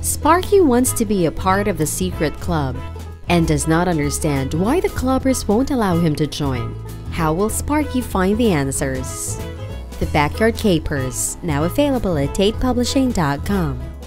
Sparky wants to be a part of the secret club and does not understand why the clubbers won't allow him to join. How will Sparky find the answers? The Backyard Capers, now available at tatepublishing.com.